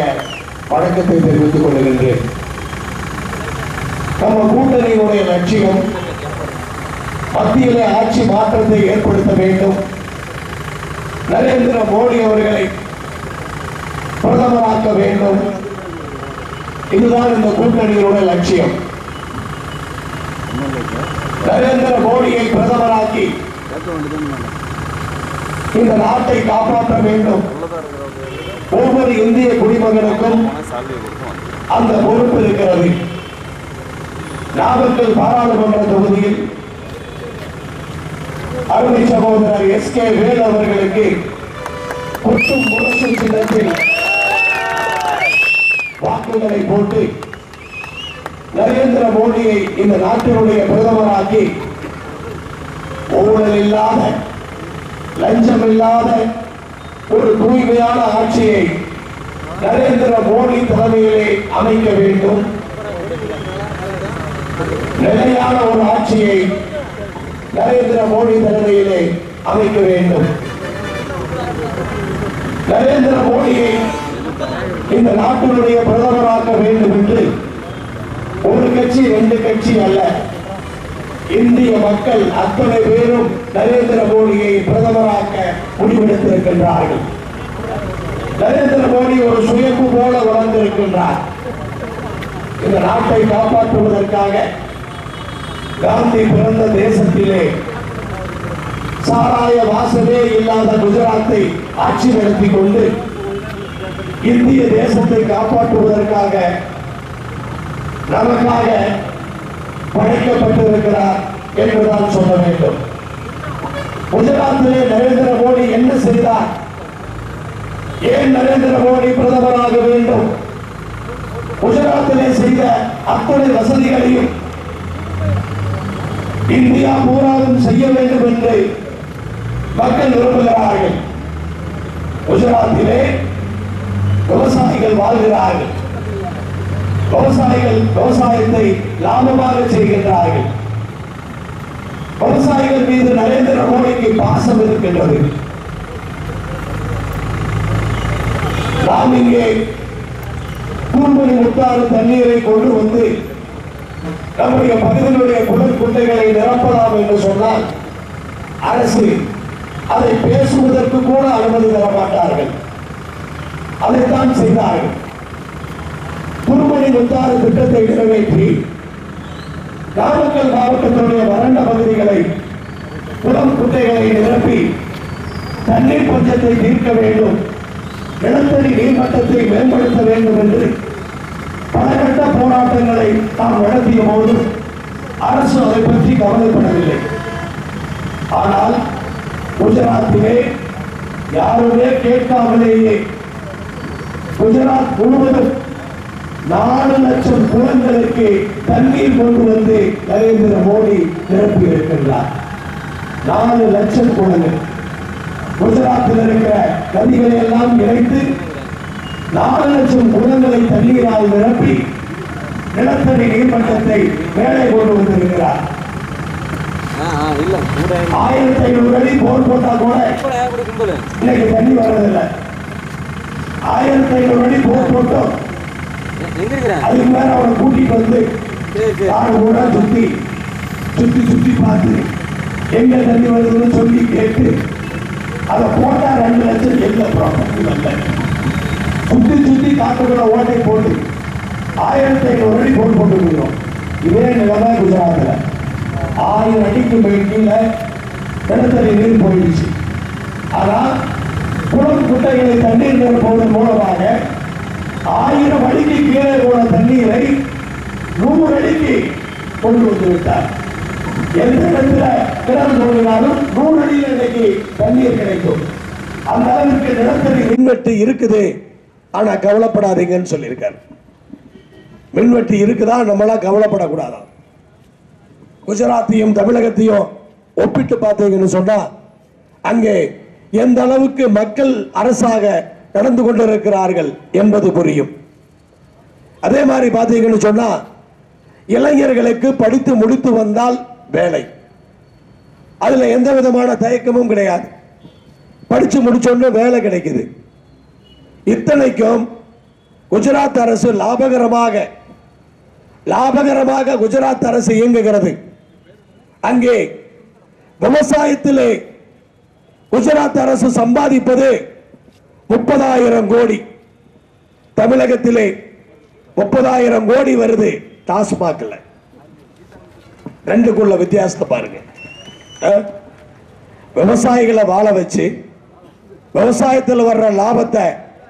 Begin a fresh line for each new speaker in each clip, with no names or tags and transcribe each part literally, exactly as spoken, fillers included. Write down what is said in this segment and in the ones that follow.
வணக்கத்தை தெரிவித்துக் கொள்கின்றேன். நம்ம கூட்டணியினுடைய லட்சியம் மத்தியிலே ஆட்சி மாற்றத்தை ஏற்படுத்த வேண்டும். நரேந்திர மோடி அவர்களை பிரதமராக்க வேண்டும். இதுதான் இந்த கூட்டணியினுடைய லட்சியம். நரேந்திர மோடியை பிரதமராக்கி இந்த நாட்டை காப்பாற்ற வேண்டும். ஒவ்வொரு இந்திய குடிமகனுக்கும் அந்த பொறுப்பு இருக்கிறது. நாமக்கல் பாராளுமன்ற தொகுதியில் அருமை சகோதரர் எஸ் கே வேல் அவர்களுக்கு கொட்டும் முரசு சின்னத்தில் வாக்குகளை போட்டு நரேந்திர மோடியை இந்த நாட்டினுடைய பிரதமராக்கி ஊழல் இல்லாத லஞ்சம் இல்லாத ஒரு தூய்மையான ஆட்சியை நரேந்திர மோடி தலைமையிலே அமைக்க வேண்டும். நிலையான ஒரு ஆட்சியை நரேந்திர மோடி தலைமையிலே அமைக்க வேண்டும். நரேந்திர மோடியை இந்த நாட்டினுடைய பிரதமராக்க வேண்டும் என்று ஒரு கட்சி ரெண்டு கட்சி அல்ல, இந்திய மக்கள் அத்தனை பேரும் நரேந்திர மோடியை பிரதமராக்க முடிவெடுத்திருக்கின்றார்கள். நரேந்திர மோடி ஒரு சுயம்பு போல வளர்ந்திருக்கின்றார். இந்த நாட்டை காப்பாற்றுவதற்காக காந்தி பிறந்த தேசத்திலே சாராய வாசமே இல்லாத குஜராத்தை ஆட்சி நடத்தி கொண்டு இந்திய தேசத்தை காப்பாற்றுவதற்காக நமக்காக படைக்கப்பட்டிருக்கிறார் என்றுதான் சொல்ல வேண்டும். குஜராத்திலே நரேந்திர மோடி என்ன செய்தார்? ஏன் நரேந்திர மோடி பிரதமராக வேண்டும்? குஜராத்திலே செய்த அத்தனை வசதிகளையும் இந்தியா பூராவும் செய்ய வேண்டும் என்று மக்கள் விரும்புகிறார்கள். குஜராத்திலே விவசாயிகள் வாழ்கிறார்கள். விவசாயிகள் விவசாயத்தை லாபமாக செய்கின்றார்கள். விவசாயிகள் மீது நரேந்திர மோடிக்கு பாசம் இருக்கின்றது. நாம் இங்கே தூர்மணி முத்தாறு தண்ணீரை கொண்டு வந்து நம்முடைய பகுதியினுடைய குளர் குட்டைகளை நிரப்பலாம் என்று சொன்னால் அரசு அதை பேசுவதற்கு கூட அனுமதி தர மாட்டார்கள். அதைத்தான் செய்தார்கள். துருமணி முத்தாறு திட்டத்தை நிறைவேற்றி நாமக்கல் மாவட்டத்தினுடைய வறண்ட பகுதிகளை குளம் குட்டைகளை நிரப்பி தண்ணீர் பஞ்சத்தை தீர்க்க வேண்டும், நிலத்தடி நீர்மட்டத்தை மேம்படுத்த வேண்டும் என்று பலகட்ட போராட்டங்களை நாம் நடத்திய போது அரசு அதை பற்றி கவலைப்படவில்லை. ஆனால் குஜராத்திலே யாருமே கேட்காமலேயே குஜராத் முழுவதும் நாலு லட்சம் குளங்களுக்கு தண்ணீர் கொண்டு வந்து நரேந்திர மோடி நிரப்பி இருக்கின்றார். நாலு லட்சம் குளங்கள் குஜராத்தில் இருக்கிற நதிகளை எல்லாம் இணைத்து நாலு லட்சம் குளங்களை தண்ணீரால் நிரப்பி நிலத்தடி நீர்மட்டத்தை மேலே கொண்டு வந்திருக்கிறார். ஆயிரத்தி ஐநூறு அடி போர் போட்டா கூட இன்னைக்கு தண்ணி வர்றதில்லை. ஆயிரத்தி ஐநூறு அடி போர் போட்டோம். அதுக்கு மேல அவனை கூட்டிட்டு வந்து ஆறு கூட சுத்தி சுத்தி சுத்தி பார்த்து எங்க தண்ணி வருதுன்னு சொல்லி கேட்டு அதை போட்டா ரெண்டு லட்சம் எங்க ப்ராப்பர்ட்டி வரல. சுத்தி சுத்தி காட்டுக்குள்ள ஓட்டை போட்டு ஆயிரத்தி ஐநூறு அடி போர் போட்டுருக்கிறோம். இதே நிலைமை குஜராத்தில் ஆயிரம் அடிக்கு கீழே நிலத்தடி நீர் போயிடுச்சு. ஆனால் குளம் குட்டைகளை தண்ணீர் நிரப்புவதன் மூலமாக ஆயிரம் அடிக்கு கீழே போன தண்ணீரை நூறு அடிக்கு கொண்டு வந்து விட்டார். எந்த இடத்துல கிணறு தோண்டினாலும் நூறு அடியில் இன்னைக்கு தண்ணீர் கிடைக்கும். அந்த அளவுக்கு நிலத்தடி மின்வெட்டு இருக்குது. ஆனா கவலைப்படாதீங்கன்னு சொல்லியிருக்காரு. மின்வெட்டு இருக்குதா, நம்மளாம் கவலைப்படக்கூடாதான். குஜராத்தையும் தமிழகத்தையும் ஒப்பிட்டு பார்த்தீங்கன்னு சொன்னா அங்கே எந்த அளவுக்கு மக்கள் அரசாக நடந்து கொண்டிருக்கிறார்கள் என்பது புரியும். அதே மாதிரி பார்த்தீங்கன்னு சொன்னா இளைஞர்களுக்கு படித்து முடித்து வந்தால் வேலை, அதுல எந்த விதமான தயக்கமும் கிடையாது. படிச்சு முடிச்சோன்னு வேலை கிடைக்குது. இத்தனைக்கும் குஜராத் அரசு லாபகரமாக லாபகரமாக குஜராத் அரசு இயங்குகிறது. அங்கே விவசாயத்திலே குஜராத் அரசு சம்பாதிப்பது முப்பதாயிரம் கோடி. தமிழகத்திலே முப்பதாயிரம் கோடி வருது டாஸ்மாக்ல. ரெண்டுக்குள்ள வித்தியாசத்தை பாருங்க. விவசாயிகளை வாழ வச்சு விவசாயத்தில் வர்ற லாபத்தை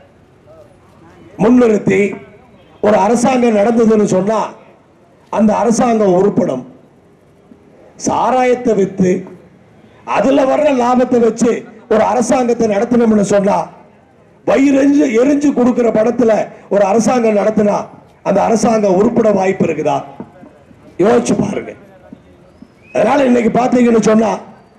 முன்னிறுத்தி ஒரு அரசாங்கம் நடந்ததுன்னு சொன்னா அந்த அரசாங்கம் உருப்படும். சாராயத்தை வித்து அதுல வர்ற லாபத்தை வச்சு ஒரு அரசாங்கத்தை நடத்தணும்னு சொன்னா வயிறெஞ்சு எரிஞ்சு கொடுக்கிற படத்துல ஒரு அரசாங்கம் நடத்தினா அந்த அரசாங்கம் உருப்பட வாய்ப்பு இருக்குதா? யோசிச்சு பாருங்க. அதனால இன்னைக்கு பாத்தீங்கன்னு சொன்னா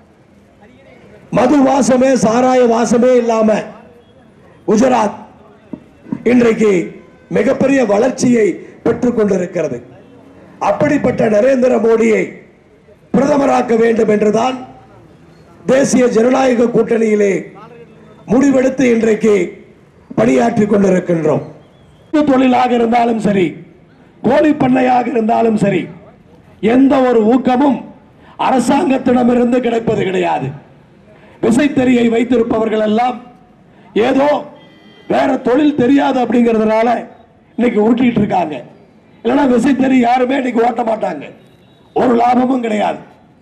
மது வாசமே சாராய வாசமே இல்லாம குஜராத் இன்றைக்கு மிகப்பெரிய வளர்ச்சியை பெற்றுக் கொண்டிருக்கிறது. அப்படிப்பட்ட நரேந்திர மோடியை பிரதமராக்க வேண்டும் என்றுதான் தேசிய ஜனநாயக கூட்டணியிலே முடிவெடுத்து இன்றைக்கு பணியாற்றிக் கொண்டிருக்கின்றோம். தொழிலாக இருந்தாலும் சரி, கோழி பண்ணையாக இருந்தாலும் சரி, எந்த ஒரு ஊக்கமும் அரசாங்கத்திடமிருந்து கிடைப்பது கிடையாது. விசைத்தறியை வைத்திருப்பவர்கள் எல்லாம் ஏதோ வேற தொழில் தெரியாது அப்படிங்கிறதுனால இன்னைக்கு உருட்டிட்டு இருக்காங்க. இல்லைன்னா விசைத்தறி யாருமே இன்னைக்கு ஓட்ட மாட்டாங்க. ஒரு லாபமும் கிடையாது.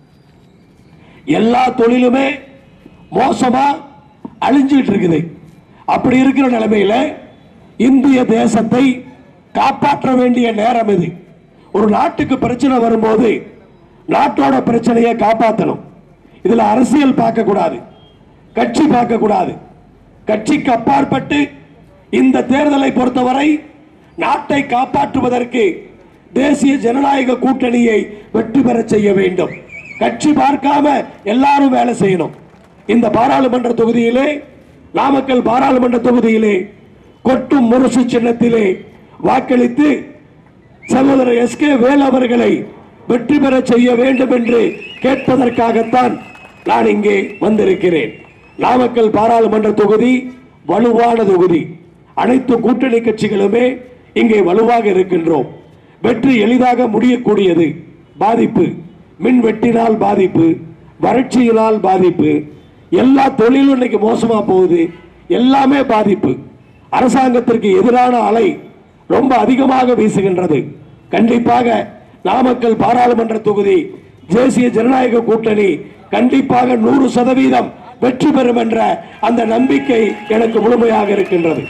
எல்லா தொழிலுமே மோசமா அழிஞ்சிட்டு இருக்குது. அப்படி இருக்கிற நிலைமையில இந்திய தேசத்தை காப்பாற்ற வேண்டிய நேரம் இது. ஒரு நாட்டுக்கு பிரச்சனை வரும்போது நாட்டோட பிரச்சனையை காப்பாற்றணும். இதுல அரசியல் பார்க்க கூடாது, கட்சி பார்க்க கூடாது. கட்சிக்கு அப்பாற்பட்டு இந்த தேர்தலை பொறுத்தவரை நாட்டை காப்பாற்றுவதற்கு தேசிய ஜனநாயக கூட்டணியை வெற்றி பெற செய்ய வேண்டும். கட்சி பார்க்காம எல்லாரும் வேலை செய்யணும். இந்த பாராளுமன்ற தொகுதியிலே, நாமக்கல் பாராளுமன்ற தொகுதியிலே கொட்டும் முரசு சின்னத்திலே வாக்களித்து சகோதரர் எஸ் கே வேல் அவர்களை வெற்றி பெற செய்ய வேண்டும் என்று கேட்பதற்காகத்தான் நான் இங்கே வந்திருக்கிறேன். நாமக்கல் பாராளுமன்ற தொகுதி வலுவான தொகுதி. அனைத்து கூட்டணி கட்சிகளுமே இங்கே வலுவாக இருக்கின்றோம். வெற்றி எளிதாக முடியக்கூடியது. பாதிப்பு மின் வெட்டினால் பாதிப்பு, வறட்சியினால் பாதிப்பு, எல்லா தொழிலும் இன்னைக்கு மோசமா போகுது. எல்லாமே பாதிப்பு. அரசாங்கத்திற்கு எதிரான அலை ரொம்ப அதிகமாக வீசுகின்றது. கண்டிப்பாக நாமக்கல் பாராளுமன்ற தொகுதி தேசிய ஜனநாயக கூட்டணி கண்டிப்பாக நூறு சதவீதம் வெற்றி பெறும் என்ற அந்த நம்பிக்கை எனக்கு முழுமையாக இருக்கின்றது.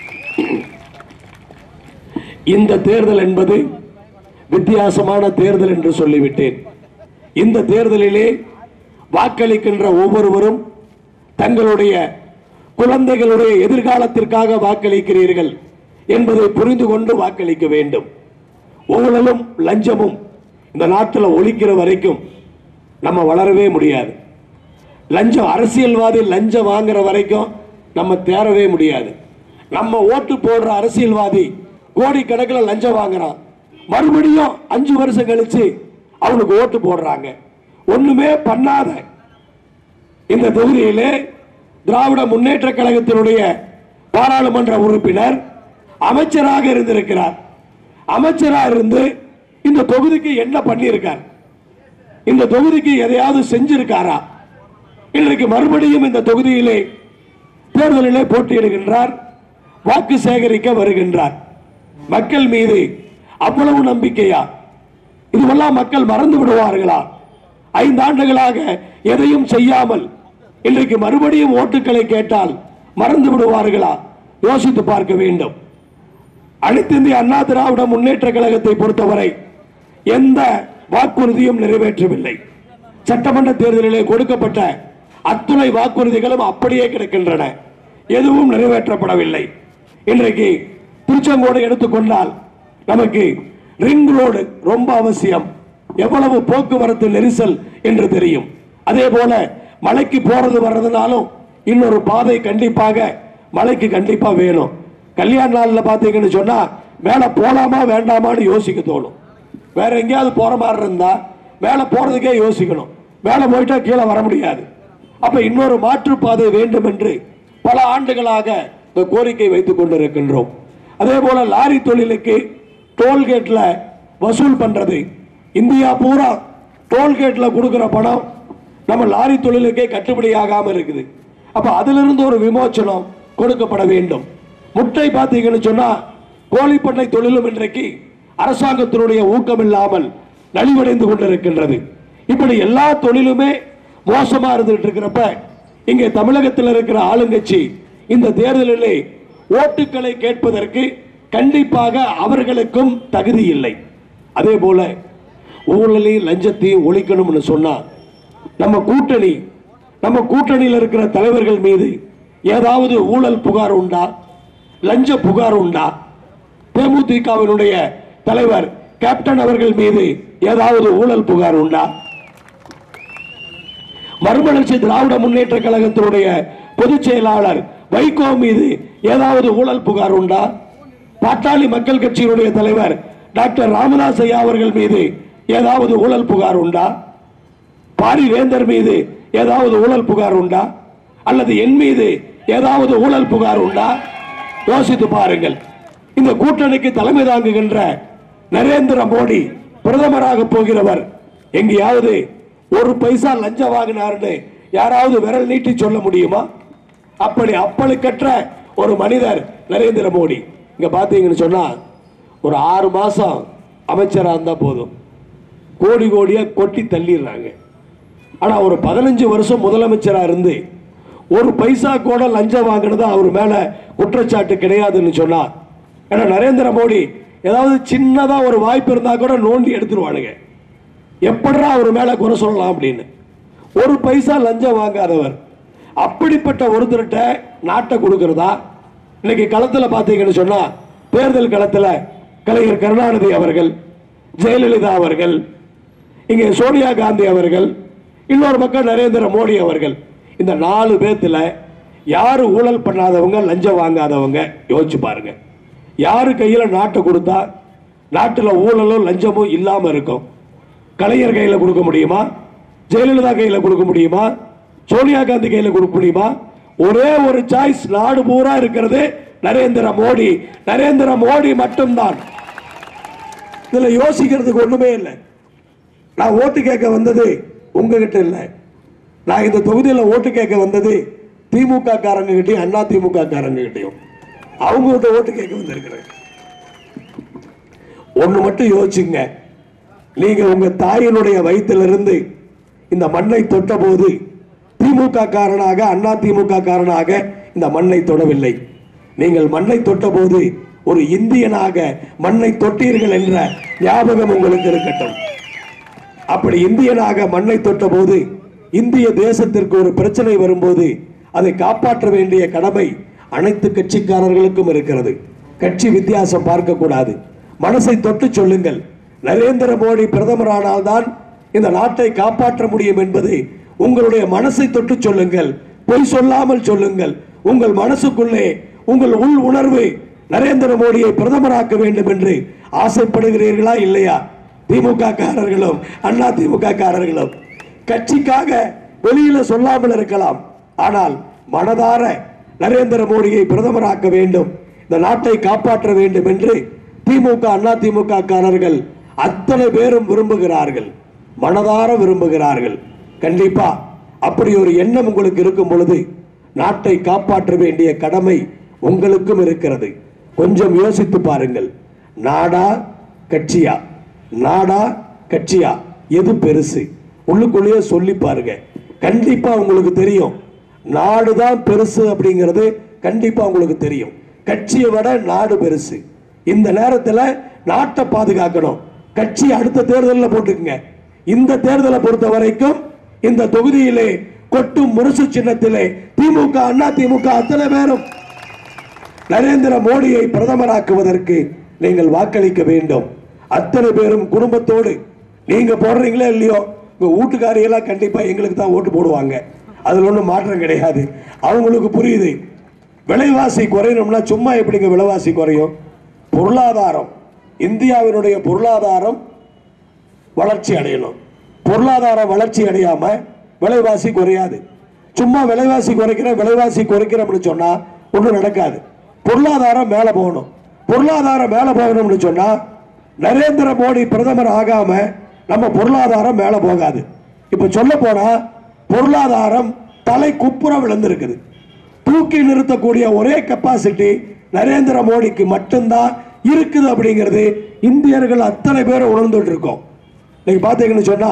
இந்த தேர்தல் என்பது வித்தியாசமான தேர்தல் என்று சொல்லிவிட்டேன். இந்த தேர்தலிலே வாக்களிக்கின்ற ஒவ்வொருவரும் தங்களுடைய குழந்தைகளுடைய எதிர்காலத்திற்காக வாக்களிக்கிறீர்கள் என்பதை புரிந்து கொண்டு வாக்களிக்க வேண்டும். ஊழலும் லஞ்சமும் இந்த நாட்டில் ஒழிக்கிற வரைக்கும் நம்ம வளரவே முடியாது. லஞ்சம், அரசியல்வாதி லஞ்சம் வாங்குற வரைக்கும் நம்ம தேரவே முடியாது. நம்ம ஓட்டு போடுற அரசியல்வாதி கோடிக்கணக்கில் லஞ்சம் வாங்குறான். மறுபடியும் அஞ்சு வருஷம் கழிச்சு அவனுக்கு ஓட்டு போடுறாங்க. ஒண்ணுமே பண்ணாத இந்த தொகுதியிலே திராவிட முன்னேற்ற கழகத்தினுடைய பாராளுமன்ற உறுப்பினர் அமைச்சராக இருந்திருக்கிறார். அமைச்சராக இருந்து இந்த தொகுதிக்கு என்ன பண்ணியிருக்கார்? இந்த தொகுதிக்கு எதையாவது செஞ்சிருக்காரா? இன்றைக்கு மறுபடியும் இந்த தொகுதியிலே தேர்தலிலே போட்டியிடுகின்றார். வாக்கு சேகரிக்க வருகின்றார். மக்கள் மீது அவ்வளவு நம்பிக்கையா? இதுவெல்லாம் மக்கள் மறந்து விடுவார்களா? ஐந்து ஆண்டுகளாக எதையும் செய்யாமல் இன்றைக்கு மறுபடியும் ஓட்டுக்களை கேட்டால் மறந்து விடுவார்களா? யோசித்து பார்க்க வேண்டும். அனைத்து இந்திய அண்ணா திராவிட முன்னேற்ற கழகத்தை பொறுத்தவரை எந்த வாக்குறுதியும் நிறைவேற்றவில்லை. சட்டமன்ற தேர்தலிலே கொடுக்கப்பட்ட அத்துணை வாக்குறுதிகளும் அப்படியே கிடக்கின்றன. எதுவும் நிறைவேற்றப்படவில்லை. இன்றைக்கு திருச்செங்கோடு எடுத்துக்கொண்டால் நமக்கு ரிங் ரோடு ரொம்ப அவசியம். எவ்வளவு போக்குவரத்து நெரிசல் என்று தெரியும். அதே போல மலைக்கு போறது வர்றதுனாலும் இன்னொரு பாதை கண்டிப்பாக மலைக்கு கண்டிப்பா வேணும். கல்யாண நாள்ல பாத்தீங்கன்னு சொன்னா மேல போலாமா வேண்டாமான்னு யோசிக்க தோணும். வேற எங்கேயாவது போற மாதிரி இருந்தா மேல போறதுக்கே யோசிக்கணும். மேல போயிட்டா கீழே வர முடியாது. அப்ப இன்னொரு மாற்றுப்பாதை வேண்டும் என்று பல ஆண்டுகளாக இந்த கோரிக்கை வைத்துக் கொண்டிருக்கின்றோம். அதே போல லாரி தொழிலுக்கு டோல்கேட்ல வசூல் பண்றது, இந்தியா பூரா டோல்கேட்ல கொடுக்கிற பணம் நம்ம லாரி தொழிலுக்கே கட்டுப்படியாகாம இருக்குது. அப்ப அதிலிருந்து ஒரு விமோச்சனம் கொடுக்கப்பட வேண்டும். முட்டை பார்த்தீங்கன்னு சொன்னா கோழிப்பண்ணை தொழிலும் இன்றைக்கு அரசாங்கத்தினுடைய ஊக்கம் இல்லாமல் நலிவடைந்து கொண்டிருக்கின்றது. இப்படி எல்லா தொழிலுமே மோசமா இருந்துட்டு இருக்கிறப்ப இங்கே தமிழகத்தில் இருக்கிற ஆளுங்கட்சி இந்த தேர்தலிலே ஓட்டுக்களை கேட்பதற்கு கண்டிப்பாக அவர்களுக்கும் தகுதி இல்லை. அதே போல ஊழலையும் லஞ்சத்தையும் ஒழிக்கணும்னு சொன்னா நம்ம கூட்டணி நம்ம கூட்டணியில் இருக்கிற தலைவர்கள் மீது ஏதாவது ஊழல் புகார் உண்டா, லஞ்ச புகார் உண்டா? தேமுதிகவினுடைய தலைவர் கேப்டன் அவர்கள் மீது ஏதாவது ஊழல் புகார் உண்டா? மறுமலர்ச்சி திராவிட முன்னேற்ற கழகத்தினுடைய பொதுச் செயலாளர் வைகோ மீது ஏதாவது ஊழல் புகார் உண்டா? பாட்டாளி மக்கள் கட்சியினுடைய தலைவர் டாக்டர் ராமதாஸ் ஐயா அவர்கள் மீது ஏதாவது ஊழல் புகார் உண்டா? பாரிவேந்தர் மீது ஏதாவது ஊழல் புகார் உண்டா? அல்லது என் மீது ஏதாவது ஊழல் புகார் உண்டா? யோசித்து பாருங்கள். இந்த கூட்டணிக்கு தலைமை தாங்குகின்ற நரேந்திர மோடி பிரதமராக போகிறவர் எங்கேயாவது ஒரு பைசா லஞ்சம் வாங்கினார்னு யாராவது விரல் நீட்டி சொல்ல முடியுமா? அப்படி அப்பழுக்கற்ற ஒரு மனிதர் நரேந்திர மோடி. இங்க பாத்தீங்கன்னு சொன்னா ஒரு ஆறு மாசம் அமைச்சரா இருந்தா போதும், கோடி கோடியா கொட்டி தள்ளிடுறாங்க. ஆனா ஒரு பதினஞ்சு வருஷம் முதலமைச்சரா இருந்து ஒரு பைசா கூட லஞ்சம் வாங்கினது அவர் மேல குற்றச்சாட்டு கிடையாதுன்னு சொன்னா, ஏன்னா நரேந்திர மோடி ஏதாவது சின்னதா ஒரு வாய்ப்பு இருந்தா கூட நோண்டி எடுத்துருவானுங்க. எப்படா அவர் மேல குறை சொல்லலாம் அப்படின்னு. ஒரு பைசா லஞ்சம் வாங்காதவர் அப்படிப்பட்ட ஒருத்தர்கிட்ட நாட்டை கொடுக்கிறதா? இன்னைக்கு களத்தில் பார்த்தீங்கன்னு சொன்னா தேர்தல் களத்தில் கலைஞர் கருணாநிதி அவர்கள், ஜெயலலிதா அவர்கள், இங்கே சோனியா காந்தி அவர்கள், இன்னொரு பக்கம் நரேந்திர மோடி அவர்கள், இந்த நாலு பேர்த்துல யாரு ஊழல் பண்ணாதவங்க, லஞ்சம் வாங்காதவங்க? யோசிச்சு பாருங்க. யாரு கையில நாட்டை கொடுத்தா நாட்டில் ஊழலும் லஞ்சமும் இல்லாம இருக்கும்? கலைஞர் கையில கொடுக்க முடியுமா? ஜெயலலிதா கையில கொடுக்க முடியுமா? சோனியா காந்தி கையில கொடுக்க முடியுமா? ஒரே ஒரு சாய்ஸ் நாடு பூரா இருக்கிறது நரேந்திர மோடி. நரேந்திர மோடி மட்டும்தான். இதுல யோசிக்கிறதுக்கு ஒண்ணுமே இல்லை. நான் ஓட்டு கேட்க வந்தது உங்ககிட்ட இல்லை. நான் இந்த தொகுதியில் ஓட்டு கேட்க வந்தது திமுக காரங்க கிட்டையும் அண்ணா திமுக காரங்க கிட்டையும் அவங்க ஓட்டு கேட்க வந்திருக்கிறேன். ஒண்ணு மட்டும் யோசிச்சுங்க. நீங்க உங்க தாயினுடைய வயிற்றிலிருந்து இந்த மண்ணை தொட்ட போது திமுக காரனாக அண்ணா திமுக காரனாக இந்த மண்ணை தொடவில்லை. நீங்கள் மண்ணை தொட்ட போது ஒரு இந்தியனாக மண்ணை தொட்டீர்கள் என்ற ஞாபகம் உங்களுக்கு இருக்கட்டும். அப்படி இந்தியனாக மண்ணை தொட்ட போது இந்திய தேசத்திற்கு ஒரு பிரச்சனை வரும்போது அதை காப்பாற்ற வேண்டிய கடமை அனைத்து கட்சிக்காரர்களுக்கும் இருக்கிறது. கட்சி வித்தியாசம் பார்க்க கூடாது. மனசை தொட்டு சொல்லுங்கள். நரேந்திர மோடி பிரதமரானால்தான் இந்த நாட்டை காப்பாற்ற முடியும் என்பது உங்களுடைய மனசை தொட்டு சொல்லுங்கள். பொய் சொல்லாமல் சொல்லுங்கள். உங்கள் மனசுக்குள்ளே உங்கள் உள் உணர்வு நரேந்திர மோடியை பிரதமராக்க வேண்டும் என்று ஆசைப்படுகிறீர்களா இல்லையா? திமுக காரர்களும் அண்ணா திமுக காரர்களும் கட்சிக்காக வெளியில சொல்லாமல் இருக்கலாம், ஆனால் மனதார நரேந்திர மோடியை பிரதமராக்க வேண்டும், இந்த நாட்டை காப்பாற்ற வேண்டும் என்று திமுக அண்ணா திமுக காரர்கள் அத்தனை பேரும் விரும்புகிறார்கள், மனதார விரும்புகிறார்கள். கண்டிப்பா அப்படி ஒரு எண்ணம் உங்களுக்கு இருக்கும் பொழுது நாட்டை காப்பாற்ற வேண்டிய கடமை உங்களுக்கும் இருக்கிறது. கொஞ்சம் யோசித்து பாருங்கள். நாடா கட்சியா, நாடா கட்சியா, எது பெருசு? உள்ளுக்குள்ளேயே சொல்லி பாருங்க. கண்டிப்பா உங்களுக்கு தெரியும். நாடுதான் பெருசு அப்படிங்கிறது கண்டிப்பா உங்களுக்கு தெரியும். கட்சியை விட நாடு பெருசு. இந்த நேரத்தில் நாட்டை பாதுகாக்கணும். கட்சி அடுத்த தேர்தலில் போட்டுக்குங்க. இந்த தேர்தலை பொறுத்த வரைக்கும் இந்த தொகுதியிலே கொட்டும் முரசு சின்னத்திலே திமுக அண்ணா திமுக அத்தனை பேரும் நரேந்திர மோடியை பிரதமராக்குவதற்கு நீங்கள் வாக்களிக்க வேண்டும். அத்தனை பேரும் குடும்பத்தோடு நீங்க போடுறீங்களோ இல்லையோ, உங்க வீட்டுக்காரியெல்லாம் கண்டிப்பா எங்களுக்கு தான் ஓட்டு போடுவாங்க. அதுல ஒன்றும் மாற்றம் கிடையாது. அவங்களுக்கு புரியுது. விலைவாசி குறையணும்னா சும்மா எப்படிங்க விலைவாசி குறையும்? பொருளாதாரம், இந்தியாவினுடைய பொருளாதாரம் வளர்ச்சி அடையணும். பொருளாதாரம் வளர்ச்சி அடையாம விலைவாசி குறையாது. சும்மா விலைவாசி குறைக்கிற விலைவாசி குறைக்கிறோம்னு சொன்னா ஒன்றும் நடக்காது. பொருளாதாரம் மேலே போகணும். பொருளாதாரம் மேல போகணும்னு சொன்னா நரேந்திர மோடி பிரதமர் ஆகாம நம்ம பொருளாதாரம் மேல போகாது. இப்ப சொல்ல போனா பொருளாதாரம் தலை குப்புற விழுந்திருக்குது. தூக்கி நிறுத்தக்கூடிய ஒரே கெப்பாசிட்டி நரேந்திர மோடிக்கு மட்டும்தான் இருக்குது அப்படிங்கிறது இந்தியர்கள் அத்தனை பேரை உணர்ந்துட்டு இருக்கோம். நீங்க பாத்தீங்கன்னு சொன்னா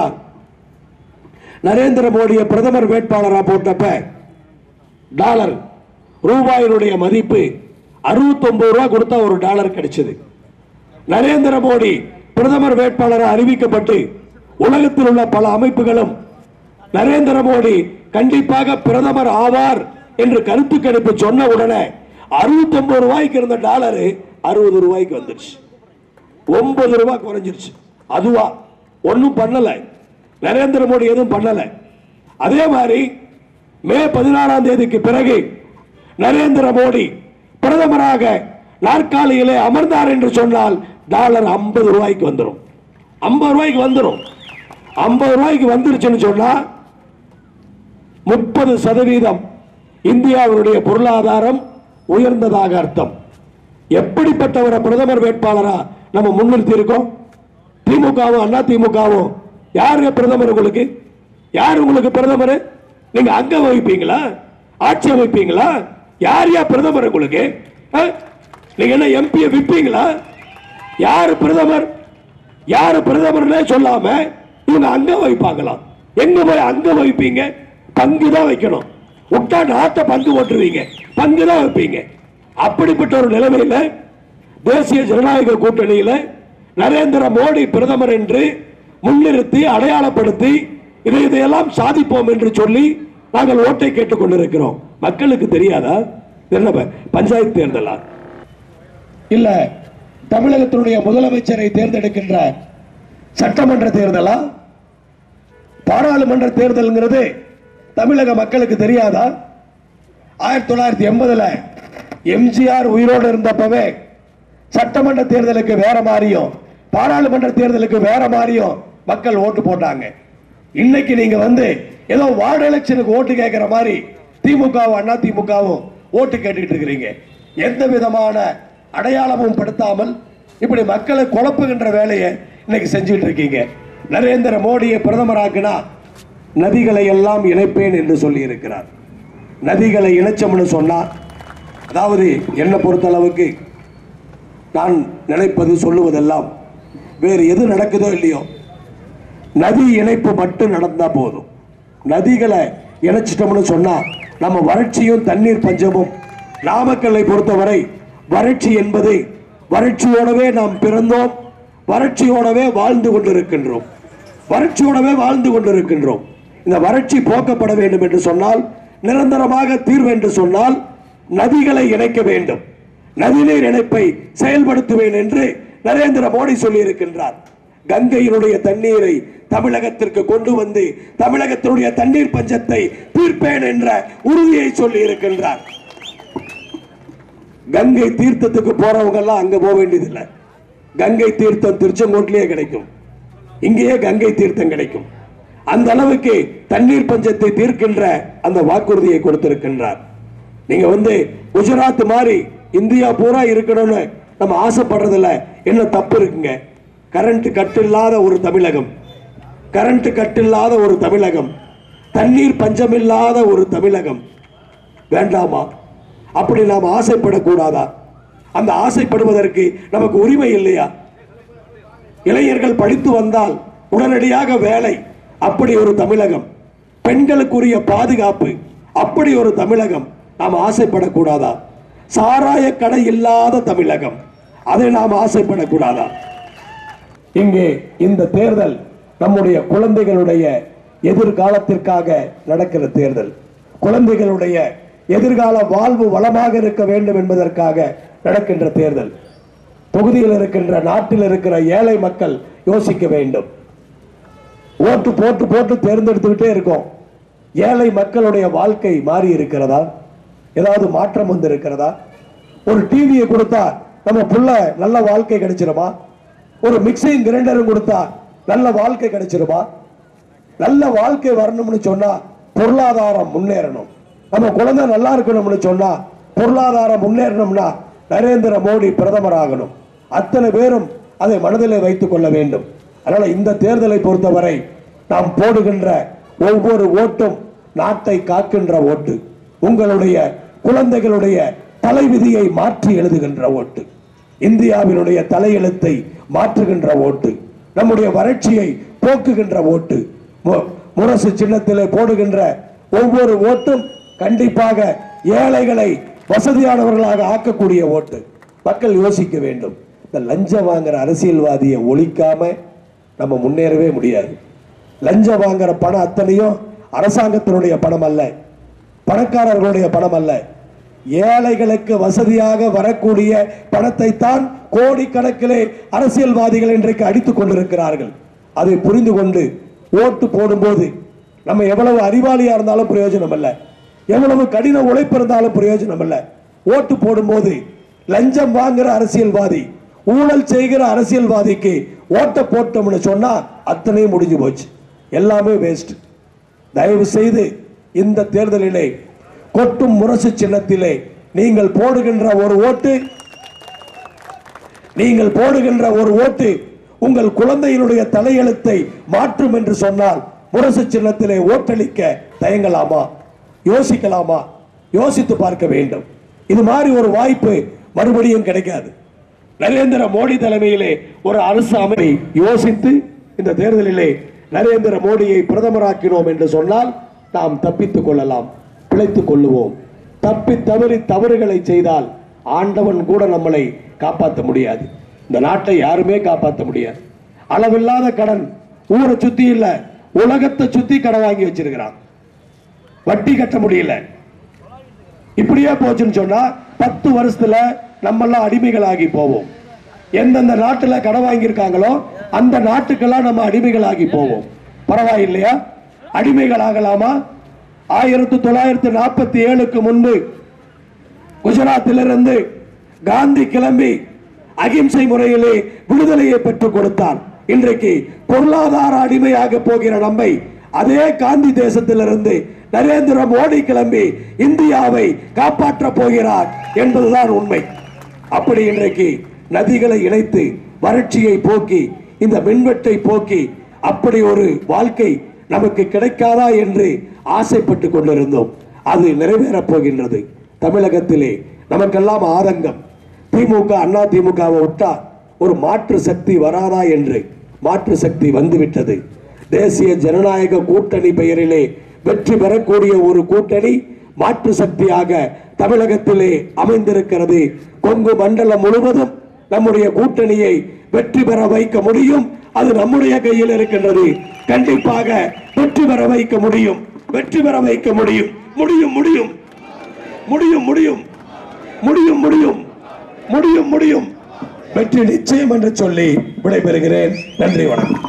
நரேந்திர மோடியை பிரதமர் வேட்பாளராக போட்டப்ப டாலர் ரூபாயினுடைய மதிப்பு அறுபத்தி ஒன்பது ரூபாய் கொடுத்தா ஒரு டாலர் கிடைச்சது. நரேந்திர மோடி பிரதமர் வேட்பாளராக அறிவிக்கப்பட்டு உலகத்தில் உள்ள பல அமைப்புகளும் நரேந்திர மோடி கண்டிப்பாக பிரதமர் ஆவார் என்று கருத்து கணிப்பு சொன்ன உடனே அறுபத்தி ஒன்பது ரூபாய்க்கு இருந்த டாலர் அறுபது ரூபாய்க்கு வந்துருச்சு. ஒன்பது ரூபாய் குறைஞ்சிருச்சு. அதுவா ஒன்னும் பண்ணல, நரேந்திர மோடி எதுவும் பண்ணல. அதே மாதிரி மே பதினாறாம் தேதிக்கு பிறகு நரேந்திர மோடி பிரதமராக நாற்காலியிலே அமர்ந்தார் என்று சொன்னால் டாலர் ஐம்பது ரூபாய்க்கு வந்துடும். ஐம்பது ரூபாய்க்கு வந்துடும். ஐம்பது ரூபாய்க்கு வந்துருச்சுன்னு சொன்னா முப்பது சதவீதம் இந்தியாவுடைய பொருளாதாரம் உயர்ந்ததாக அர்த்தம். எப்படிப்பட்ட ஒரு பிரதமர் வேட்பாளரா நம்ம முன்னிறுத்தி இருக்கோம். திமுகவும் அண்ணா திமுகவும் யாருங்க பிரதமர்? உங்களுக்கு யார் உங்களுக்கு பிரதமர்? நீங்க அங்க வைப்பீங்களா? ஆட்சி அமைப்பீங்களா? யார் யார் பிரதமர் உங்களுக்கு? நீங்க என்ன எம்பியை விப்பீங்களா? யாரு பிரதமர்? யாரு பிரதமர்னே சொல்லாம இவங்க அங்க வைப்பாங்களா? எங்க போய் அங்க வைப்பீங்க? பங்கு தான் வைக்கணும். விட்டா நாட்டை பங்கு ஓட்டுவீங்க, பங்கு தான் வைப்பீங்க. அப்படிப்பட்ட ஒரு நிலைமையில தேசிய ஜனநாயக கூட்டணியில நரேந்திர மோடி பிரதமர் என்று முன்னிறுத்தி அடையாளப்படுத்தி இதை இதையெல்லாம் சாதிப்போம் என்று சொல்லி நாங்கள் ஓட்டை கேட்டுக் கொண்டிருக்கிறோம். மக்களுக்கு தெரியாதா? என்ன பஞ்சாயத்து தேர்தலா இல்ல தமிழகத்தினுடைய முதலமைச்சரை தேர்ந்தெடுக்கின்ற சட்டமன்ற தேர்தலா? பாராளுமன்ற தேர்தல்ங்கிறது தமிழக மக்களுக்கு தெரியாதா? ஆயிரத்தி தொள்ளாயிரத்தி எண்பதுல எம்ஜிஆர் உயிரோடு இருந்தப்பவே சட்டமன்ற தேர்தலுக்கு வேற மாதிரியும் பாராளுமன்ற தேர்தலுக்கு வேற மாதிரியும் மக்கள் ஓட்டு போட்டாங்க. இன்னைக்கு நீங்க வந்து ஏதோ வார்டு எலெக்ஷனுக்கு ஓட்டு கேட்கிற மாதிரி திமுகவும் அண்ணா திமுகவும் ஓட்டு கேட்டுக்கிட்டு இருக்கிறீங்க. எந்த விதமான அடையாளமும் படுத்தாமல் இப்படி மக்களை குழப்புகின்ற வேலையை இன்னைக்கு செஞ்சுட்டு இருக்கீங்க. நரேந்திர மோடியை பிரதமராக்கினா நதிகளை எல்லாம் இணைப்பேன் என்று சொல்லி இருக்கிறார். நதிகளை இணைச்சோம்னு சொன்னா, அதாவது என்னை பொறுத்தளவுக்கு நான் நினைப்பது சொல்லுவதெல்லாம் வேறு எது நடக்குதோ இல்லையோ நதி இணைப்பு மட்டும் நடந்தா போதும். நதிகளை இணைச்சிட்டோம்னு சொன்னா நம்ம வறட்சியும் தண்ணீர் பஞ்சமும், நாமக்கல்லை பொறுத்தவரை வறட்சி என்பது வறட்சியோடவே நாம் பிறந்தோம், வறட்சியோடவே வாழ்ந்து கொண்டிருக்கின்றோம், வறட்சியோடவே வாழ்ந்து கொண்டிருக்கின்றோம். இந்த வறட்சி போக்கப்பட வேண்டும் என்று சொன்னால், நிரந்தரமாக தீர்வு என்று சொன்னால் நதிகளை இணைக்க வேண்டும். நதிநீர் இணைப்பை செயல்படுத்துவேன் என்று நரேந்திர மோடி சொல்லி இருக்கின்றார். கங்கையினுடைய தண்ணீரை தமிழகத்திற்கு கொண்டு வந்து தமிழகத்தினுடைய தண்ணீர் பஞ்சத்தை தீர்ப்பேன் என்ற உறுதியை சொல்லி இருக்கின்றார். கங்கை தீர்த்தத்துக்கு போறவங்க எல்லாம் அங்க போக வேண்டியதில்லை. கங்கை தீர்த்தம் திருச்செங்கோட்டிலேயே கிடைக்கும், இங்கேயே கங்கை தீர்த்தம் கிடைக்கும். அந்த அளவுக்கு தண்ணீர் பஞ்சத்தை தீர்க்கின்ற அந்த வாக்குறுதியை கொடுத்திருக்கின்றார். நீங்க வந்து குஜராத் மாதிரி இந்தியா பூரா இருக்கணும்னு நம்ம ஆசைப்படுறதுல என்ன தப்பு இருக்குங்க? கரண்ட் கட் இல்லாத ஒரு தமிழகம், கரண்ட் கட் இல்லாத ஒரு தமிழகம், தண்ணீர் பஞ்சமில்லாத ஒரு தமிழகம் வேண்டாமா? அப்படி நாம் ஆசைப்படக்கூடாதா? அந்த ஆசைப்படுவதற்கு நமக்கு உரிமை இல்லையா? இளைஞர்கள் படித்து வந்தால் உடனடியாக வேலை, அப்படி ஒரு தமிழகம், பெண்களுக்குரிய பாதுகாப்பு, அப்படி ஒரு தமிழகம் நாம் ஆசைப்படக்கூடாதா? சாராய கடை இல்லாத தமிழகம், அதை நாம் ஆசைப்படக்கூடாதா? இங்கே இந்த தேர்தல் நம்முடைய குழந்தைகளுடைய எதிர்காலத்திற்காக நடக்கிற தேர்தல். குழந்தைகளுடைய எதிர்கால வாழ்வு வளமாக இருக்க வேண்டும் என்பதற்காக நடக்கின்ற தேர்தல். தொகுதியில் இருக்கின்ற நாட்டில் இருக்கிற ஏழை மக்கள் யோசிக்க வேண்டும். ஓட்டு போட்டு போட்டு தேர்ந்தெடுத்துக்கிட்டே இருக்கோம். ஏழை மக்களுடைய வாழ்க்கை மாறி இருக்கிறதா? ஏதாவது மாற்றம் வந்து இருக்கிறதா? ஒரு டிவியை கொடுத்தா நம்ம புள்ள நல்ல வாழ்க்கை கிடைச்சிருமா? ஒரு மிக்சிங் கிரைண்டரும் கொடுத்தா நல்ல வாழ்க்கை கிடைச்சிருமா? நல்ல வாழ்க்கை வரணும்னு சொன்னா பொருளாதாரம் முன்னேறணும். நம்ம குழந்தை நல்லா இருக்கணும்னு சொன்னா பொருளாதாரம் முன்னேறணும்னா நரேந்திர மோடி பிரதமராகணும். அத்தனை பேரும் அதை மனதிலே வைத்துக் கொள்ள வேண்டும். அதனால இந்த தேர்தலை பொறுத்தவரை நாம் போடுகின்ற ஒவ்வொரு ஓட்டும் நாட்டை காக்கின்ற ஓட்டு, உங்களுடைய குழந்தைகளுடைய தலைவிதியை மாற்றி எழுதுகின்ற ஓட்டு, இந்தியாவினுடைய தலையெழுத்தை மாற்றுகின்ற ஓட்டு, நம்முடைய வறட்சியை போக்குகின்ற ஓட்டு. முரசு சின்னத்திலே போடுகின்ற ஒவ்வொரு ஓட்டும் கண்டிப்பாக ஏழைகளை வசதியானவர்களாக ஆக்கக்கூடிய ஓட்டு. மக்கள் யோசிக்க வேண்டும். இந்த லஞ்சம் வாங்குற அரசியல்வாதியை ஒழிக்காம நம்ம முன்னேறவே முடியாது. லஞ்சம் வாங்குற பணம் அத்தனையும் அரசாங்கத்தினுடைய பணம் அல்ல, பணக்காரர்களுடைய பணம் அல்ல, ஏழைகளுக்கு வசதியாக வரக்கூடிய பணத்தை தான் கோடிக்கணக்கிலே அரசியல்வாதிகள் இன்றைக்கு அடித்துக் கொண்டிருக்கிறார்கள். அதை புரிந்து கொண்டு ஓட்டு போடும்போது நம்ம எவ்வளவு அறிவாளியா இருந்தாலும் பிரயோஜனம் அல்ல, எவ்வளவு கடின உழைப்பு இருந்தாலும் பிரயோஜனம் அல்ல. ஓட்டு போடும்போது லஞ்சம் வாங்குற அரசியல்வாதி, ஊழல் செய்கிற அரசியல்வாதிக்கு ஓட்ட போட்டோம்னு சொன்னா அத்தனையும் முடிஞ்சு போச்சு, எல்லாமே வேஸ்ட். தயவு செய்து இந்த தேர்தலிலே கொட்டும் முரசு சின்னத்திலே நீங்கள் போடுகின்ற ஒரு ஓட்டு நீங்கள் போடுகின்ற ஒரு ஓட்டு உங்கள் குழந்தையினுடைய தலையெழுத்தை மாற்றும் என்று சொன்னால் முரசு சின்னத்திலே ஓட்டளிக்க தயங்கலாமா? யோசிக்கலாமா? யோசித்து பார்க்க வேண்டும். இது மாதிரி ஒரு வாய்ப்பு மறுபடியும் கிடைக்காது. நரேந்திர மோடி தலைமையிலே ஒரு அரசு அமைப்பை யோசித்து இந்த தேர்தலிலே நரேந்திர மோடியை பிரதமராக்கினோம் என்று சொன்னால் நாம் தப்பித்துக் கொள்ளலாம், பிழைத்துக் கொள்ளுவோம். தப்பி தவறி தவறுகளை செய்தால் ஆண்டவன் கூட நம்மளை காப்பாற்ற முடியாது. இந்த நாட்டை யாருமே காப்பாற்ற முடியாது. அளவில்லாத கடன், ஊரை சுத்தி இல்ல உலகத்தை சுத்தி கடன் வாங்கி வச்சிருக்கிறான், வட்டி கட்ட முடியல. இப்படியே போச்சுன்னு சொன்னா பத்து வருஷத்துல நம்ம எல்லாம் அடிமைகளாகி போவோம். எந்தெந்த நாட்டுல கடன் வாங்கியிருக்காங்களோ அந்த நாட்டுக்கெல்லாம் நம்ம அடிமைகளாகி போவோம். பரவாயில்லையா? அடிமைகளாகலாமா? ஆயிரத்தி தொள்ளாயிரத்தி நாற்பத்தி ஏழுக்கு முன்பு குஜராத்திலிருந்து காந்தி கிளம்பி அகிம்சை முறையிலே விடுதலையை பெற்றுக் கொடுத்தார். இன்றைக்கு பொருளாதார அடிமையாக போகிற நம்மை அதே காந்தி தேசத்திலிருந்து நரேந்திர மோடி கிளம்பி இந்தியாவை காப்பாற்ற போகிறார் என்பதுதான் உண்மை. அப்படி இன்றைக்கு நதிகளை இணைத்து வறட்சியை போக்கி இந்த மின்வெட்டை போக்கி அப்படி ஒரு வாழ்க்கை நமக்கு கிடைக்காதா என்று ஆசைப்பட்டு கொண்டிருந்தோம். அது நிறைவேறப் போகின்றது. தமிழகத்திலே நமக்கெல்லாம் ஆதங்கம், திமுக அண்ணா திமுகவை விட்டா ஒரு மாற்று சக்தி வராதா என்று. மாற்று சக்தி வந்துவிட்டது. தேசிய ஜனநாயக கூட்டணி பெயரிலே வெற்றி பெறக்கூடிய ஒரு கூட்டணி மாற்று சக்தியாக தமிழகத்திலே அமைந்திருக்கிறது. கொங்கு மண்டலம் முழுவதும் நம்முடைய கூட்டணியை வெற்றி பெற வைக்க முடியும். அது நம்முடைய கையில் இருக்கின்றது. கண்டிப்பாக வெற்றி பெற வைக்க முடியும். வெற்றி பெற வைக்க முடியும். முடியும் முடியும் முடியும் முடியும் முடியும் முடியும் முடியும் முடியும் வெற்றி நிச்சயம் என்று சொல்லி விடைபெறுகிறேன். நன்றி, வணக்கம்.